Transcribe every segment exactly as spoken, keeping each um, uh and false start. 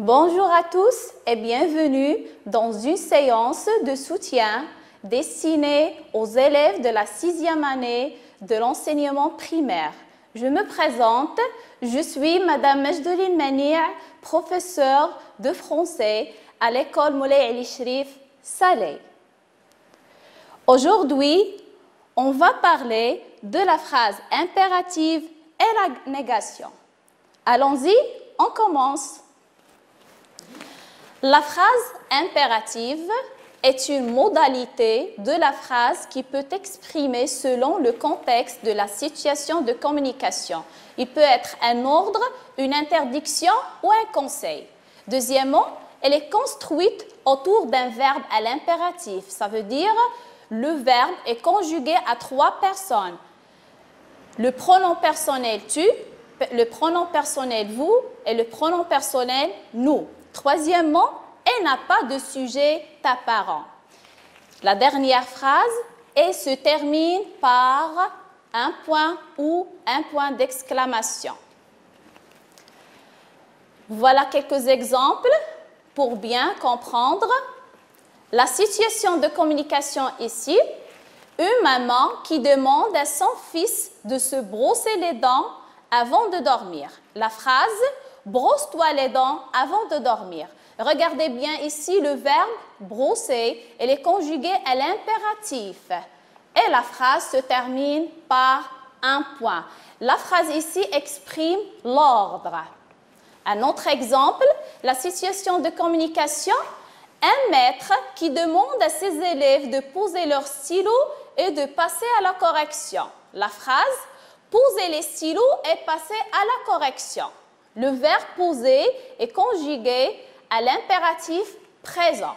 Bonjour à tous et bienvenue dans une séance de soutien destinée aux élèves de la sixième année de l'enseignement primaire. Je me présente, je suis Madame Majdoline Mani', professeure de français à l'école Moulay Ali Cherif Salé. Aujourd'hui, on va parler de la phrase impérative et la négation. Allons-y, on commence. La phrase impérative est une modalité de la phrase qui peut exprimer selon le contexte de la situation de communication. Il peut être un ordre, une interdiction ou un conseil. Deuxièmement, elle est construite autour d'un verbe à l'impératif. Ça veut dire le verbe est conjugué à trois personnes. Le pronom personnel tu, le pronom personnel vous et le pronom personnel nous. Troisièmement, elle n'a pas de sujet apparent. La dernière phrase, elle se termine par un point ou un point d'exclamation. Voilà quelques exemples pour bien comprendre la situation de communication ici. Une maman qui demande à son fils de se brosser les dents avant de dormir. La phrase « brosse-toi les dents avant de dormir ». Regardez bien ici le verbe « brosser », elle est conjuguée à l'impératif. Et la phrase se termine par un point. La phrase ici exprime l'ordre. Un autre exemple, la situation de communication, un maître qui demande à ses élèves de poser leur stylo et de passer à la correction. La phrase « poser les stylos et passer à la correction ». Le verbe « poser » est conjugué à l'impératif présent.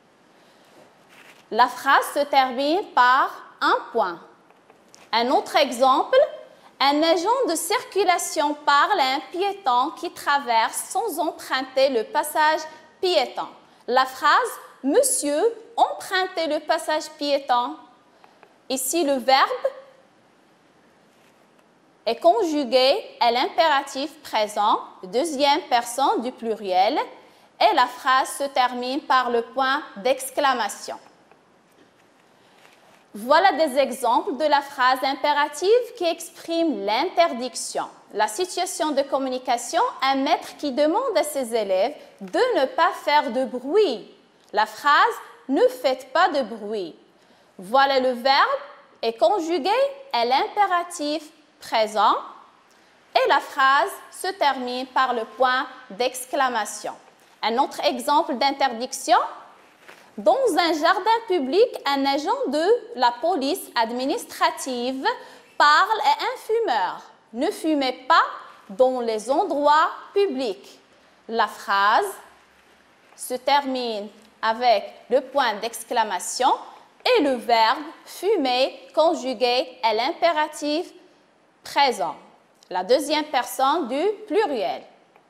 La phrase se termine par un point. Un autre exemple, un agent de circulation parle à un piéton qui traverse sans emprunter le passage piéton. La phrase « Monsieur, empruntez le passage piéton ». Ici, le verbe est conjugué à l'impératif présent, deuxième personne du pluriel, et la phrase se termine par le point d'exclamation. Voilà des exemples de la phrase impérative qui exprime l'interdiction. La situation de communication, un maître qui demande à ses élèves de ne pas faire de bruit. La phrase « ne faites pas de bruit ». Voilà, le verbe est conjugué à l'impératif présent et la phrase se termine par le point d'exclamation. Un autre exemple d'interdiction, dans un jardin public, un agent de la police administrative parle à un fumeur. Ne fumez pas dans les endroits publics. La phrase se termine avec le point d'exclamation et le verbe fumer conjugué à l'impératif présent, la deuxième personne du pluriel.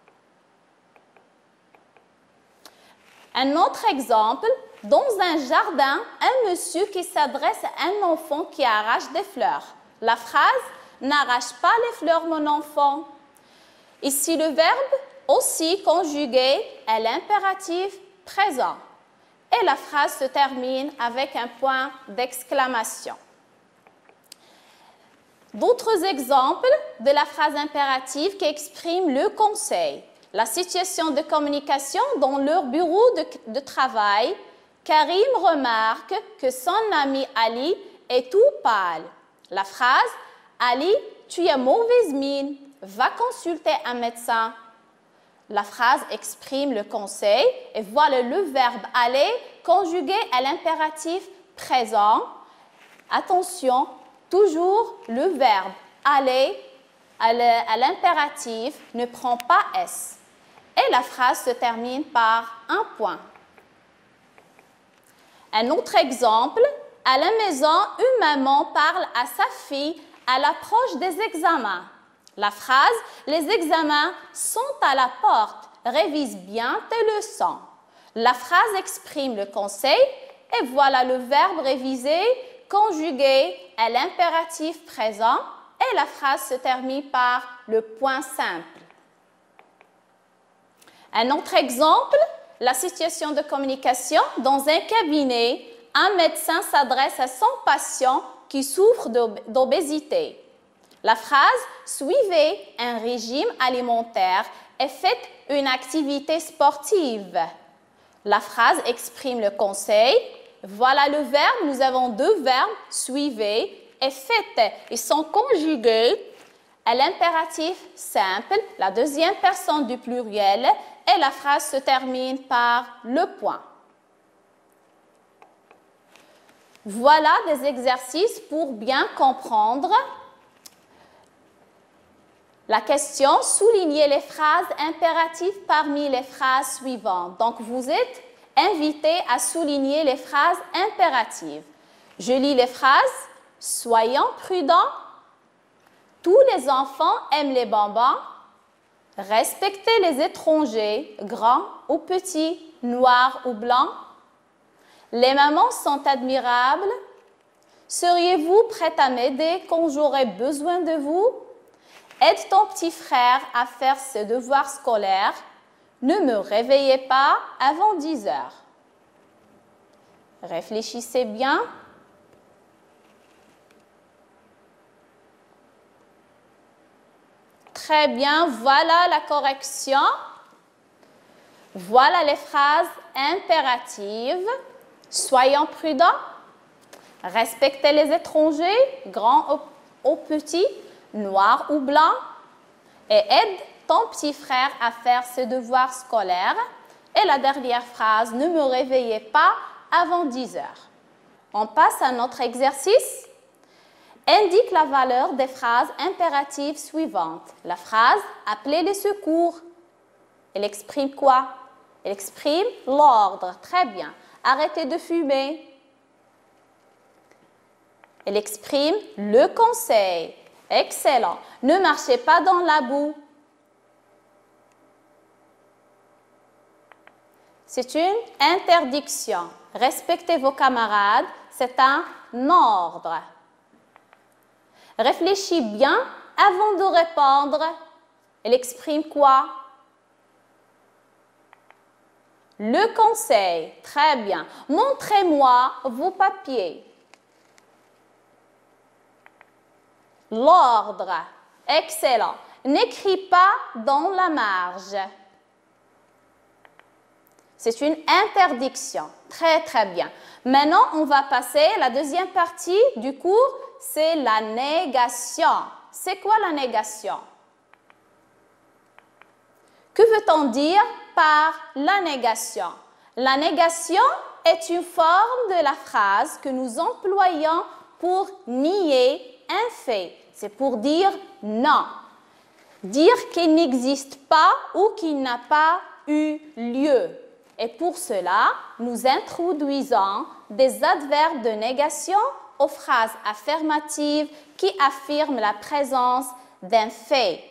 Un autre exemple, dans un jardin, un monsieur qui s'adresse à un enfant qui arrache des fleurs. La phrase « n'arrache pas les fleurs, mon enfant ». Ici, le verbe aussi conjugué à l'impératif présent. Et la phrase se termine avec un point d'exclamation. D'autres exemples de la phrase impérative qui exprime le conseil. La situation de communication dans leur bureau de, de travail, Karim remarque que son ami Ali est tout pâle. La phrase « Ali, tu as mauvaise mine, va consulter un médecin ». La phrase exprime le conseil et voilà le verbe « aller » conjugué à l'impératif présent. Attention, toujours le verbe « aller » à l'impératif ne prend pas « s ». Et la phrase se termine par un point. Un autre exemple, à la maison, une maman parle à sa fille à l'approche des examens. La phrase « Les examens sont à la porte, révise bien tes leçons ». La phrase exprime le conseil et voilà le verbe réviser conjugué à l'impératif présent et la phrase se termine par le point simple. Un autre exemple, la situation de communication. Dans un cabinet, un médecin s'adresse à son patient qui souffre d'obésité. La phrase « Suivez un régime alimentaire et faites une activité sportive ». La phrase exprime le conseil. Voilà le verbe. Nous avons deux verbes, « suivez » et « faites ». Ils sont conjugués à l'impératif simple, la deuxième personne du pluriel, et la phrase se termine par le point. Voilà des exercices pour bien comprendre la question. Soulignez les phrases impératives parmi les phrases suivantes. Donc, vous êtes invité à souligner les phrases impératives. Je lis les phrases. Soyons prudents. Tous les enfants aiment les bonbons. Respectez les étrangers, grands ou petits, noirs ou blancs. Les mamans sont admirables. Seriez-vous prête à m'aider quand j'aurai besoin de vous? Aide ton petit frère à faire ses devoirs scolaires. Ne me réveillez pas avant dix heures. Réfléchissez bien. Très bien, voilà la correction. Voilà les phrases impératives. Soyons prudents. Respectez les étrangers, grands ou petits, noirs ou blancs. Et aide ton petit frère à faire ses devoirs scolaires. Et la dernière phrase, ne me réveillez pas avant dix heures. On passe à notre exercice. Indique la valeur des phrases impératives suivantes. La phrase « Appelez les secours ». Elle exprime quoi? Elle exprime l'ordre. Très bien. Arrêtez de fumer. Elle exprime le conseil. Excellent. Ne marchez pas dans la boue. C'est une interdiction. Respectez vos camarades. C'est un ordre. Réfléchis bien avant de répondre. Elle exprime quoi? Le conseil. Très bien. Montrez-moi vos papiers. L'ordre. Excellent. N'écris pas dans la marge. C'est une interdiction. Très, très bien. Maintenant, on va passer à la deuxième partie du cours. C'est la négation. C'est quoi la négation? Que veut-on dire par la négation? La négation est une forme de la phrase que nous employons pour nier un fait. C'est pour dire non. Dire qu'il n'existe pas ou qu'il n'a pas eu lieu. Et pour cela, nous introduisons des adverbes de négation aux phrases affirmatives qui affirment la présence d'un fait.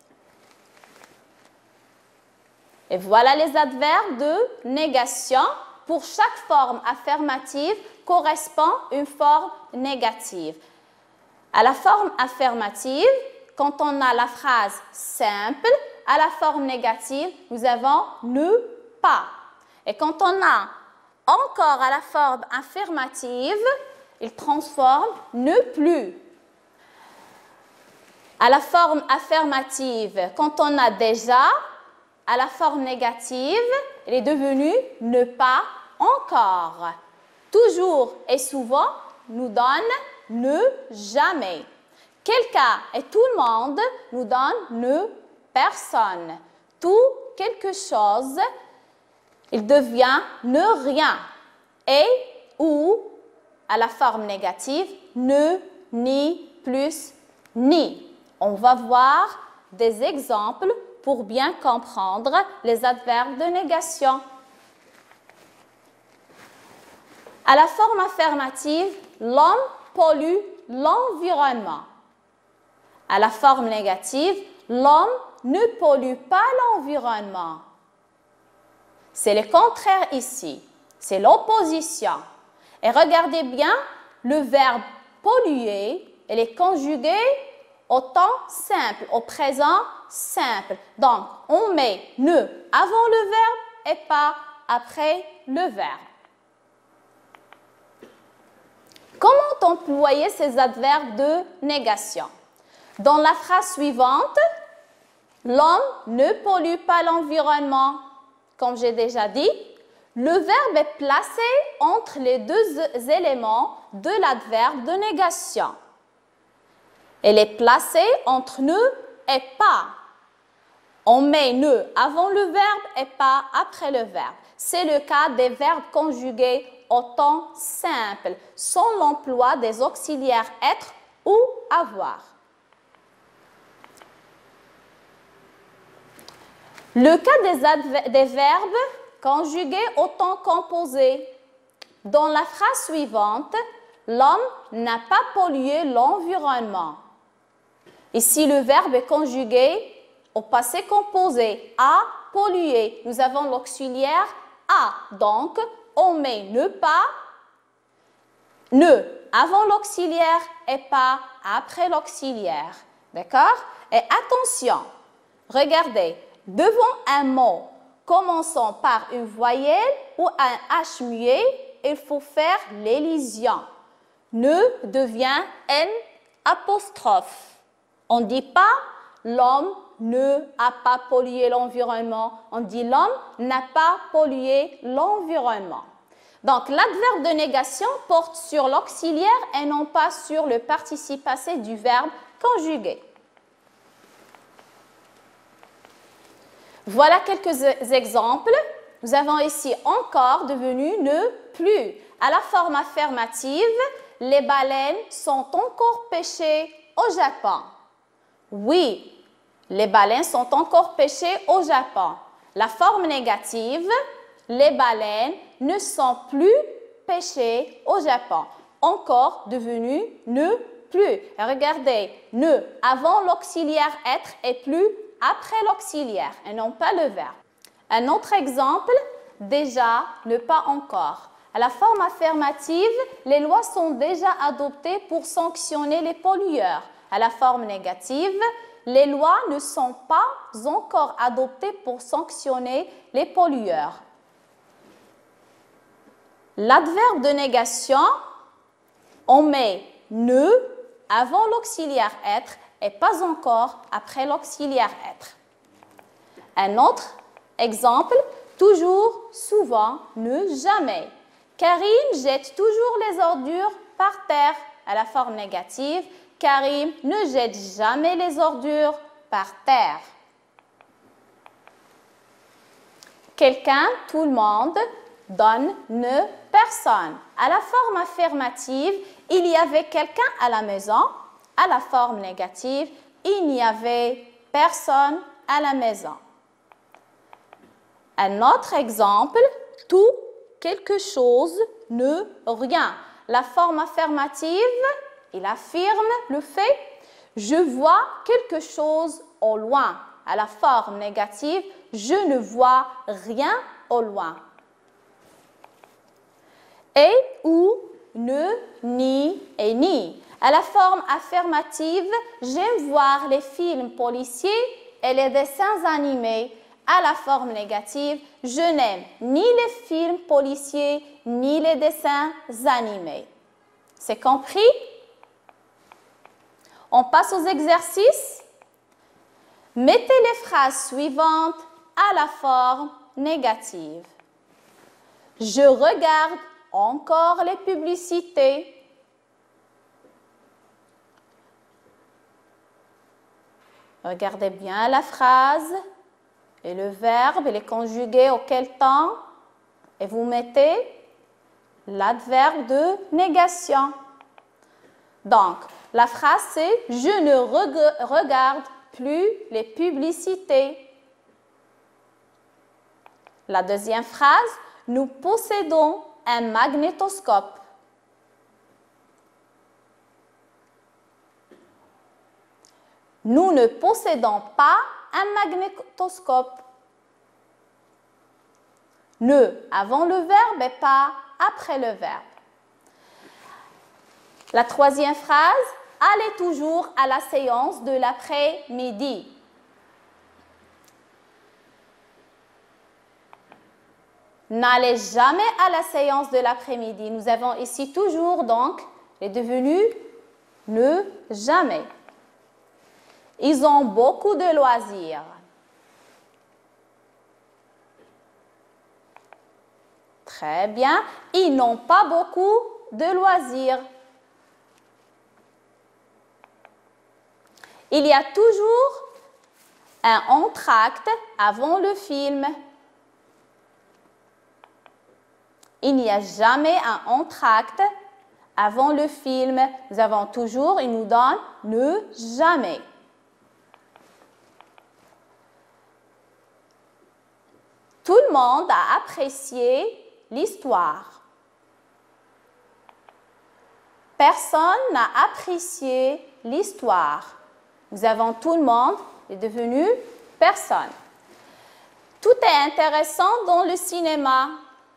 Et voilà les adverbes de négation. Pour chaque forme affirmative correspond une forme négative. À la forme affirmative, quand on a la phrase simple, à la forme négative, nous avons ne pas. Et quand on a encore à la forme affirmative, il transforme ne plus. À la forme affirmative, quand on a déjà, à la forme négative, il est devenu ne pas encore. Toujours et souvent nous donne ne jamais. Quelqu'un et tout le monde nous donne ne personne. Tout quelque chose, il devient ne rien. Et ou à la forme négative, ne, ni, plus, ni. On va voir des exemples pour bien comprendre les adverbes de négation. À la forme affirmative, l'homme pollue l'environnement. À la forme négative, l'homme ne pollue pas l'environnement. C'est le contraire ici, c'est l'opposition. Et regardez bien, le verbe polluer, il est conjugué au temps simple, au présent simple. Donc, on met ne avant le verbe et pas après le verbe. Comment employer ces adverbes de négation? Dans la phrase suivante, l'homme ne pollue pas l'environnement. Comme j'ai déjà dit, le verbe est placé entre les deux éléments de l'adverbe de négation. Elle est placée entre ne et pas. On met ne avant le verbe et pas après le verbe. C'est le cas des verbes conjugués au temps simple, sans l'emploi des auxiliaires être ou avoir. Le cas des, des verbes conjugués au temps composé. Dans la phrase suivante, l'homme n'a pas pollué l'environnement. Ici, le verbe est conjugué au passé composé, a pollué. Nous avons l'auxiliaire a, donc on met ne pas, ne avant l'auxiliaire et pas après l'auxiliaire. D'accord? Et attention, regardez, devant un mot commençant par une voyelle ou un H muet, il faut faire l'élision. Ne devient N apostrophe. On ne dit pas l'homme ne a pas pollué l'environnement. On dit l'homme n'a pas pollué l'environnement. Donc, l'adverbe de négation porte sur l'auxiliaire et non pas sur le participe passé du verbe conjugué. Voilà quelques exemples. Nous avons ici encore devenu ne plus. À la forme affirmative, les baleines sont encore pêchées au Japon. Oui, les baleines sont encore pêchées au Japon. La forme négative, les baleines ne sont plus pêchées au Japon. Encore devenu ne plus. Et regardez, ne avant l'auxiliaire être et plus après l'auxiliaire et non pas le verbe. Un autre exemple, déjà, ne pas encore. À la forme affirmative, les lois sont déjà adoptées pour sanctionner les pollueurs. À la forme négative, les lois ne sont pas encore adoptées pour sanctionner les pollueurs. L'adverbe de négation, on met ne avant l'auxiliaire être et pas encore après l'auxiliaire être. Un autre exemple, toujours, souvent, ne jamais. Karim jette toujours les ordures par terre. À la forme négative, Karim ne jette jamais les ordures par terre. Quelqu'un, tout le monde, donne, ne, personne. À la forme affirmative, il y avait quelqu'un à la maison. À la forme négative, il n'y avait personne à la maison. Un autre exemple, tout, quelque chose, ne, rien. La forme affirmative, il affirme le fait, je vois quelque chose au loin. À la forme négative, je ne vois rien au loin. Et, ou, ne, ni et ni. À la forme affirmative, j'aime voir les films policiers et les dessins animés. À la forme négative, je n'aime ni les films policiers ni les dessins animés. C'est compris? On passe aux exercices. Mettez les phrases suivantes à la forme négative. Je regarde encore les publicités. Regardez bien la phrase et le verbe, il est conjugué au quel temps? Et vous mettez l'adverbe de négation. Donc, la phrase c'est « Je ne reg- regarde plus les publicités ». La deuxième phrase « Nous possédons un magnétoscope ». Nous ne possédons pas un magnétoscope. Ne avant le verbe et pas après le verbe. La troisième phrase, allez toujours à la séance de l'après-midi. N'allez jamais à la séance de l'après-midi. Nous avons ici toujours donc les devenus ne jamais. Ils ont beaucoup de loisirs. Très bien. Ils n'ont pas beaucoup de loisirs. Il y a toujours un entracte avant le film. Il n'y a jamais un entracte avant le film. Nous avons toujours, il nous donne ne jamais. Tout le monde a apprécié l'histoire. Personne n'a apprécié l'histoire. Nous avons tout le monde est devenu personne. Tout est intéressant dans le cinéma.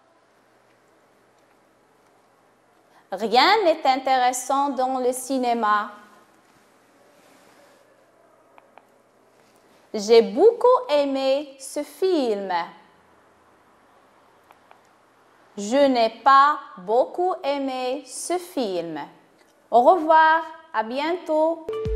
Rien n'est intéressant dans le cinéma. J'ai beaucoup aimé ce film. Je n'ai pas beaucoup aimé ce film. Au revoir, à bientôt.